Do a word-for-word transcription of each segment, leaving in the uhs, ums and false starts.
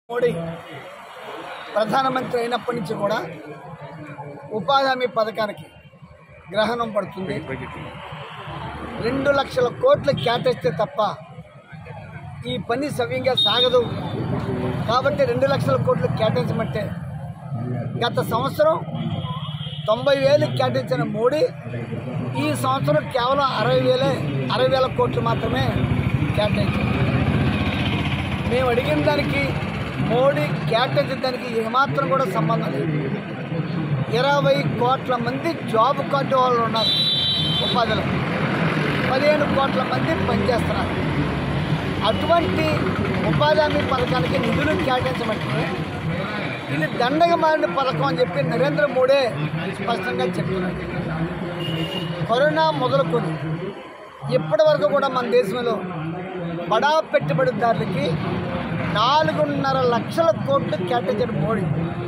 మోడీ ప్రధానమంత్రి అయినప్పటి నుంచి కూడా ఉపాధి హామీ పథకానికి గ్రహణం పడుతుంది. రెండు లక్షల కోట్లు కేటాయిస్తే తప్ప ఈ పని సవ్యంగా సాగదు. కాబట్టి రెండు లక్షల కోట్లు కేటాయించమంటే గత సంవత్సరం తొంభై వేలు కేటాయించిన మోడీ ఈ సంవత్సరం కేవలం అరవై వేలే అరవై వేల కోట్లు మాత్రమే కేటాయించారు. మేము అడిగిన దానికి మోడీ కేటాయించిన దానికి ఏమాత్రం కూడా సంబంధం లేదు. ఇరవై కోట్ల మంది జాబ్ కార్డు వాళ్ళు ఉన్నారు ఉపాధిలో, పదిహేను కోట్ల మంది పనిచేస్తున్నారు. అటువంటి ఉపాధి హామీ పథకానికి నిధులు కేటాయించమంటే ఇది దండగా మారిన పథకం అని చెప్పి నరేంద్ర మోడీ స్పష్టంగా చెప్తున్నారు. కరోనా మొదలుకొని ఇప్పటి వరకు కూడా మన దేశంలో బడా పెట్టుబడిదారులకి నాలుగున్నర లక్షల కోట్లు కేటాయించాడు మోడీ.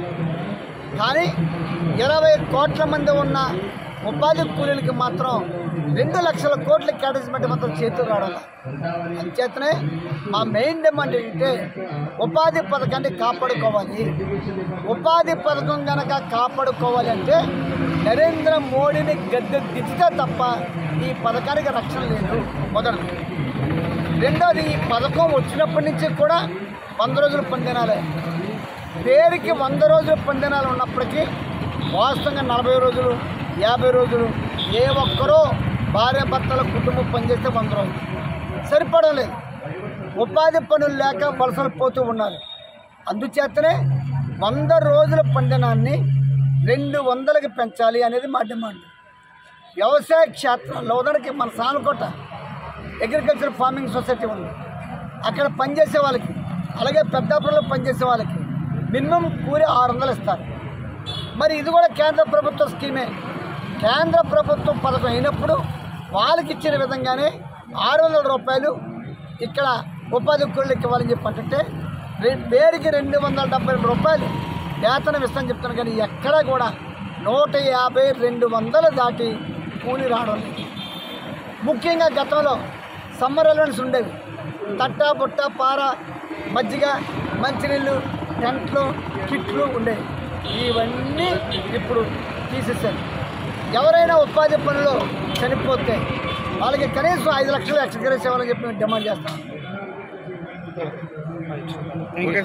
కానీ ఇరవై కోట్ల మంది ఉన్న ఉపాధి కూలీలకి మాత్రం రెండు లక్షల కోట్లు కేటాయించమంటే మాత్రం చేతులు రావడం. అంచేతనే మా మెయిన్ డిమాండ్ ఏంటంటే ఉపాధి పథకాన్ని కాపాడుకోవాలి. ఉపాధి పథకం కనుక కాపాడుకోవాలి అంటే నరేంద్ర మోడీని గద్దె దించితే తప్ప ఈ పథకానికి రక్షణ లేదు. మొదటి రెండోది, ఈ పథకం వచ్చినప్పటి నుంచి కూడా వంద రోజులు పందినాలే. పేరుకి వంద రోజులు పందినాలు ఉన్నప్పటికీ వాస్తవంగా నలభై రోజులు యాభై రోజులు ఏ ఒక్కరో భార్య భర్తల కుటుంబం పనిచేస్తే వంద రోజులు సరిపడం లేదు. ఉపాధి పనులు లేక వలసలు పోతూ ఉన్నారు. అందుచేతనే వంద రోజుల పండినాన్ని రెండు వందలకి పెంచాలి అనేది మా డిమాండ్. వ్యవసాయ క్షేత్రంలో ఉదాహరణకి మన సానుకోట అగ్రికల్చర్ ఫార్మింగ్ సొసైటీ ఉంది. అక్కడ పనిచేసే వాళ్ళకి, అలాగే పెద్దాపురంలో పనిచేసే వాళ్ళకి మినిమం కూలి ఆరు వందలు ఇస్తారు. మరి ఇది కూడా కేంద్ర ప్రభుత్వ స్కీమే. కేంద్ర ప్రభుత్వం పథకం అయినప్పుడు వాళ్ళకి ఇచ్చిన విధంగానే ఆరు వందల రూపాయలు ఇక్కడ ఉపాధి కూలీలకు ఇవ్వాలని చెప్పంటే పేరుకి రెండు వందల డెబ్బై రెండు రూపాయలు వేతనం ఇస్తామని చెప్తున్నాను. కానీ ఎక్కడా కూడా నూట యాభై రెండు వందలు దాటి కూలి రావడం లేదు. ముఖ్యంగా గతంలో సమ్మర్ అలవెన్స్ ఉండేవి. తట్టా బుట్ట పార మజ్జిగ మంచినీళ్ళు టెంట్లు కిట్లు ఉండేవి. ఇవన్నీ ఇప్పుడు తీసేశారు. ఎవరైనా ఉపాధి పనులు చనిపోతే వాళ్ళకి కనీసం ఐదు లక్షలు ఎక్స్గ్రేస్ ఇవ్వాలని చెప్పి మేము డిమాండ్ చేస్తాం.